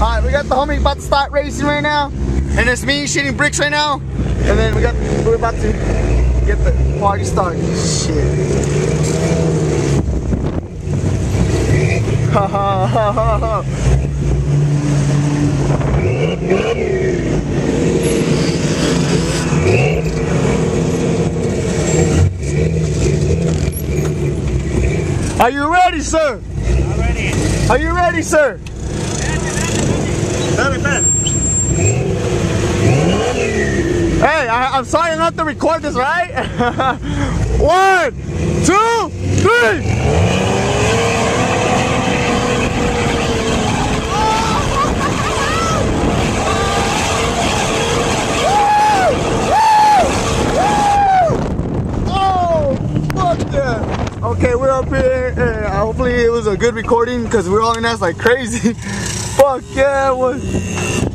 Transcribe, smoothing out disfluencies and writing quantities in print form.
Alright, we got the homie about to start racing right now. And it's me shooting bricks right now. And then we're about to get the party started. Shit. Ha ha ha ha ha. Are you ready, sir? I'm ready. Are you ready, sir? Hey, I'm sorry I don't have to record this, right? 1, 2, 3. Okay, we're up here. Hopefully it was a good recording because we're all in us like crazy. Fuck yeah, what?